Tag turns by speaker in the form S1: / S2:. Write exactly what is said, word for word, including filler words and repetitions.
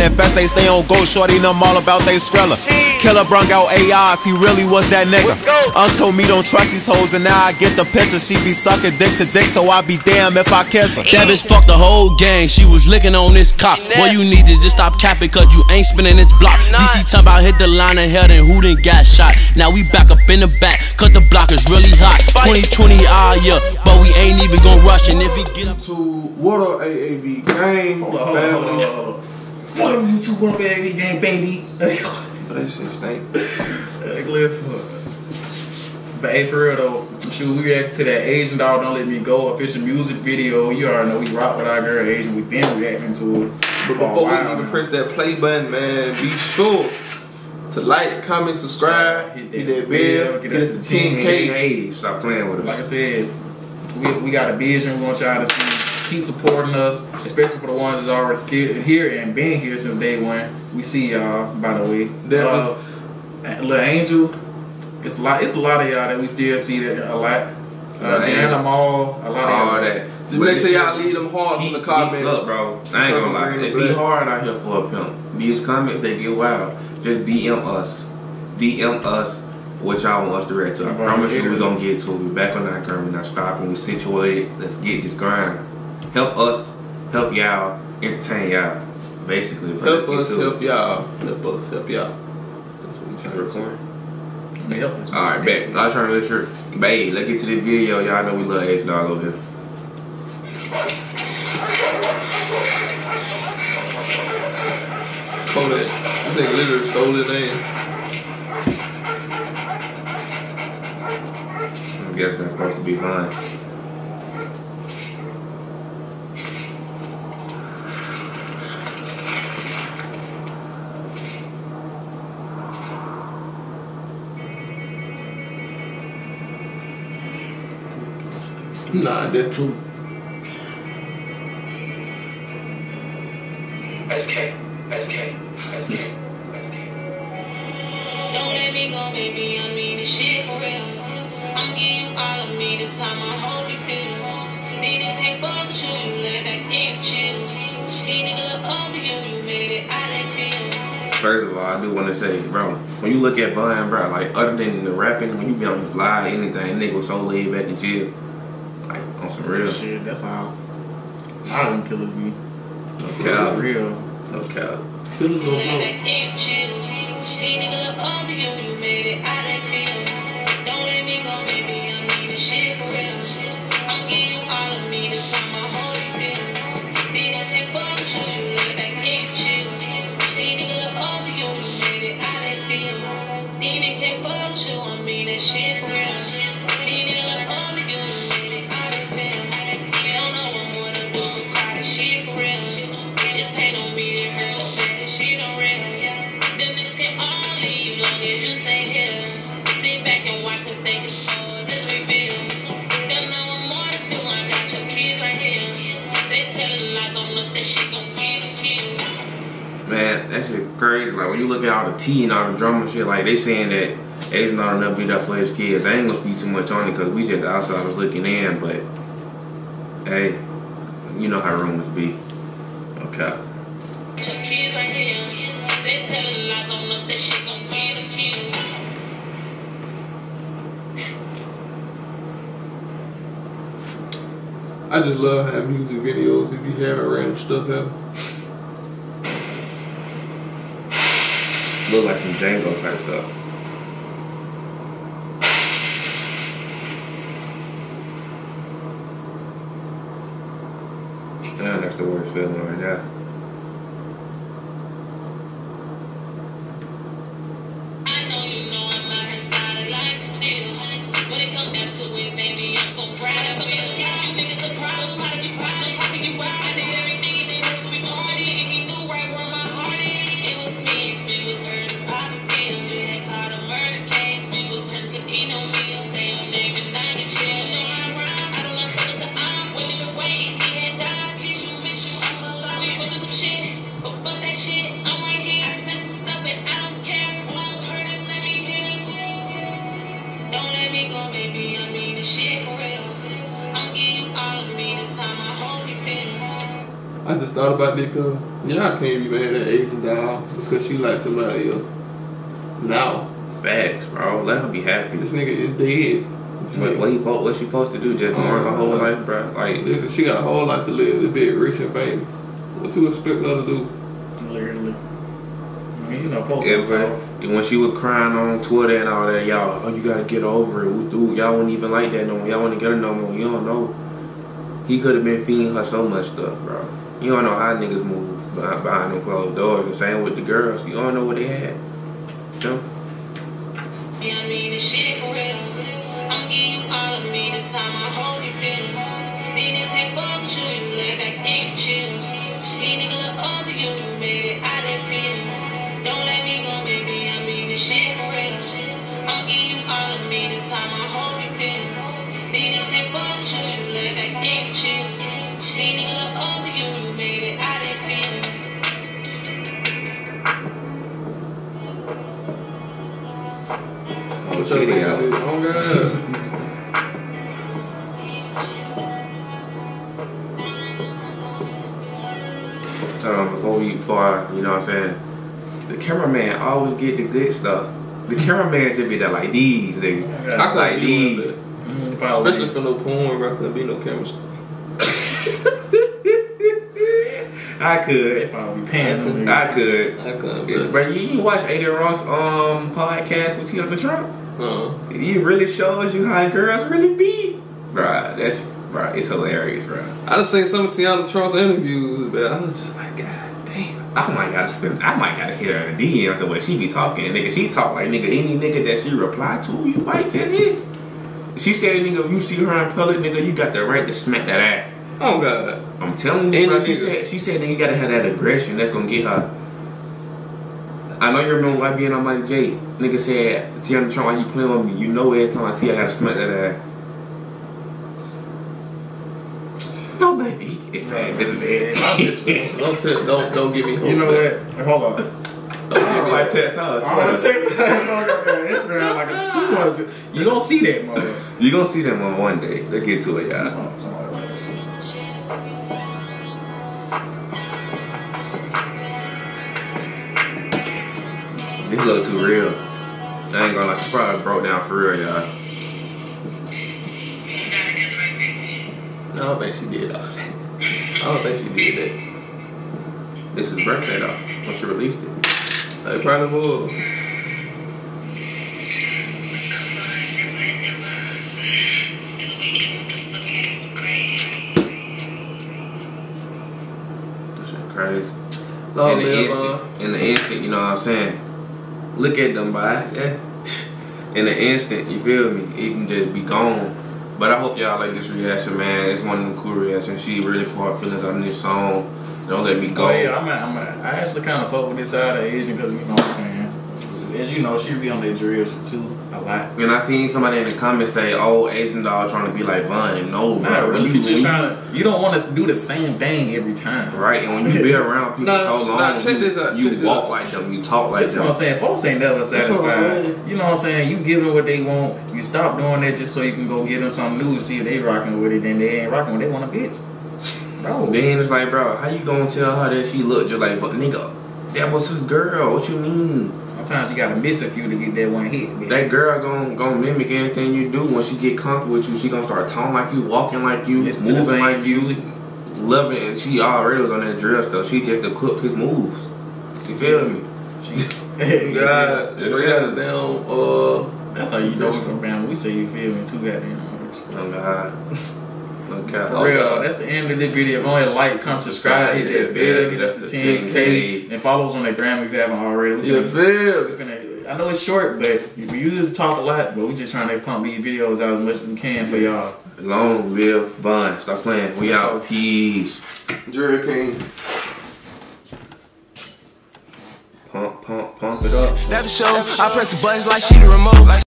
S1: manifest, they stay on go. Shorty them all about they skrilla. Killer brung out A Is, he really was that nigga. Aunt told me don't trust these hoes, and now I get the picture. She be sucking dick to dick, so I be damn if I kiss her.
S2: That bitch fucked the whole gang, she was licking on this cop. What you need is just stop capping, cause you ain't spinning this block. D C talking about hit the line of hell, then who done got shot? Now we back up in the back, cause the block is really hot. twenty twenty all year, but we ain't even gon' rush. And if he get up
S3: to what up, A A B Gang,
S4: hold on,
S3: family.
S4: Hold on, hold on. What up, YouTube? What up, A A B Gang, baby?
S3: But that shit stink.
S4: Like, live for. But hey, for real though, shoot, we react to that Asian Dog Don't Let Me Go official music video. You already know we rock with our girl Asian. We've been reacting to it.
S3: But before we even press that play button, man, be sure to like, comment, subscribe, hit that, hit that bell, get, get us to ten K.
S4: Hey, stop playing with us. Like I said, we, we got a vision. We want y'all to see. Keep supporting us, especially for the ones that's already still here and been here since day one. We see y'all, by the way.
S3: Definitely.
S4: Uh, Little Angel, it's a lot. It's a lot of y'all that we still see that a lot. Uh, and them all, a lot
S5: all
S4: of
S5: that.
S3: Just make sure y'all leave them hearts in the comments.
S5: Look, bro, I ain't gonna lie. It be hard out here for a pimp. These comments, they get wild. Just D M us. D M us what y'all want us to react to. I promise you we gonna get to it. We back on that curve. We're not stopping. We situated. Let's get this grind. Help us, help y'all, entertain y'all. Basically,
S3: help us, help y'all. Help us, help y'all. That's what we trying to record.
S4: Yep,
S5: alright, back. I was trying to make sure. Babe, let's get to the video. Y'all know we love Asian Dog over here.
S3: Hold that. This nigga literally stole his name.
S5: I guess that's supposed to be fine.
S3: Nah, that's true.
S6: S K, S K, S K, S K. Don't let me go, baby. I mean this shit for real. I'm giving you all of me. This time I hope you feel. These niggas hate fuck with you. You let back in chill. These niggas look up to you. You made it out that field.
S5: First of all, I do want to say, bro, when you look at Bun, bro, like other than the rapping, when you be on his live, anything, nigga was so laid back and chill. Like, on some real
S4: shit, that's all. I don't kill it me.
S5: No cap.
S4: Real.
S5: No cap.
S4: Kill it go
S5: Man, that shit crazy. Like when you look at all the tea and all the drama shit, like they saying that Asian not enough beat up for his kids. I ain't gonna speak too much on it because we just outsiders looking in, but hey, you know how rumors be. Okay.
S3: I just love having music videos if you having random stuff happen.
S5: Look like some Django type stuff. Damn, that's the worst feeling right now.
S3: I just thought about that, cause Y'all can't be mad at Asian doll because she like somebody else. Now.
S5: Facts, bro. Let her be happy.
S3: This nigga is dead.
S5: What, what, he, what she supposed to do? Just mourn her whole life, bro? Like,
S3: nigga, she got a whole life to live. This bitch rich and famous. What you expect her to do?
S4: Literally. I mean, you know, post
S5: yeah, bro. When she was crying on Twitter and all that, y'all, oh, you gotta get over it. Y'all wouldn't even like that no more. Y'all wouldn't get her no more. You don't know. He could have been feeding her so much stuff, bro. You don't know how niggas move behind, behind them closed doors. The same with the girls. You don't know what they had. Simple.
S6: Yeah, I need this shit for real. I'm giving you all of me this time. I hope you feel. These niggas take fuck with you. You lay back, then you chill. These niggas look up to you. You made it out that feel. Don't let me go, baby. I mean this shit for real. I'm giving you all of me this time. I hope you feel. These niggas take fuck with you. You lay back, then you chill. These niggas look up to you. You made it out that feel.
S3: Check it out. Oh god.
S5: Um, before we, before I, you know what I'm saying, the cameraman always get the good stuff. The cameraman just be there like these, nigga.
S3: Yeah. I
S5: like these.
S3: Mm, especially for no porn, bro. There be no cameras.
S5: I could.
S4: They probably be paying them.
S5: I could.
S3: I could. Yeah.
S5: Bro, you, you watch Adrian Ross um podcast with T on the Trump?
S3: Uh-huh.
S5: It really shows you how girls really be. Bruh, that's bruh, it's hilarious, bruh.
S3: I done seen some of Tiana Trump's interviews, but I was just like, God damn.
S5: I might gotta spend I might gotta hit her in the D M after what she be talking. Nigga, she talk like nigga, any nigga that she reply to, you might just hit. She said, nigga, if you see her in public, nigga, you got the right to smack that ass.
S3: Oh god.
S5: I'm telling you, bro, she said she said nigga you gotta have that aggression that's gonna get her. I know you remember why being on Mighty J. Nigga said, Tiana Trump, why you playing with me? You know every time I see I gotta smack that ass. Don't make me. It's bad. It's bad.
S3: Don't, don't, don't, don't give me hope.
S4: You know what? Hold on.
S3: Don't give me
S5: I
S3: hope.
S5: text her.
S4: I'm gonna text her. Instagram like a two months. You gonna see that, mother.
S5: You gonna see them on one day. Let's get to it, y'all. This look too real. I ain't gonna lie, she probably broke down for real, y'all.
S3: I don't think she did all that. I don't think she did that.
S5: This is birthday though, when she released it.
S3: It probably was.
S5: That shit crazy.
S3: Long
S5: in the
S3: live,
S5: instant,
S3: uh,
S5: in the instant, you know what I'm saying? Look at them, boy. Yeah. In the instant, you feel me? It can just be gone. But I hope y'all like this reaction, man. It's one of them cool reactions. She really put her feelings on this song. Don't let me go.
S4: Oh yeah, I'm. A, I'm. A, I actually kind of fuck with this side of Asian because you know what I'm saying. As you know, she be on that drill shit too a lot.
S5: And I seen somebody in the comments say, "Oh, Asian doll trying to be like Bun." No,
S4: Not
S5: bro.
S4: really.
S5: You,
S4: Just trying to. You don't want us to do the same thing every time,
S5: right? And when you be around people
S3: nah,
S5: so long,
S3: nah, check
S5: you,
S3: this out,
S5: you
S3: check
S5: walk
S3: this
S5: like them, you talk like
S4: That's
S5: them.
S4: what I'm saying. Folks ain't never satisfied. You know what I'm saying? You give them what they want. You stop doing that just so you can go get them something new and see if they rocking with it. Then they ain't rocking with it. They want a bitch. Bro.
S5: Then it's like, bro, how you gonna tell her that she look just like, but nigga, that was his girl. What you mean?
S4: Sometimes you gotta miss a few to get that one hit. Bitch.
S5: That girl gonna gonna mimic anything you do. When she get comfortable with you, she gonna start talking like you, walking like you,
S4: Listen to the
S5: moving
S4: same
S5: like you,
S4: music.
S5: loving it. And she already was on that drill stuff. She just equipped his moves. You feel me?
S4: She,
S3: God, straight out of down, uh,
S4: that's how you know we from Bama. We say you feel me too goddamn much.
S5: Oh God. Okay.
S4: For real, that's the end of this video. Go ahead, like, comment, subscribe, hit that bell, get us to ten K, and follow us on the gram if you haven't already. We
S3: you
S4: finna,
S3: feel?
S4: we finna, I know it's short, but we usually talk a lot, but we just trying to pump these videos out as much as we can for y'all.
S5: Long live Vaughn. Stop playing. We out. Peace.
S3: Jerry King.
S5: Pump, pump, pump it up.
S7: Never show. I press the buttons like she the remote.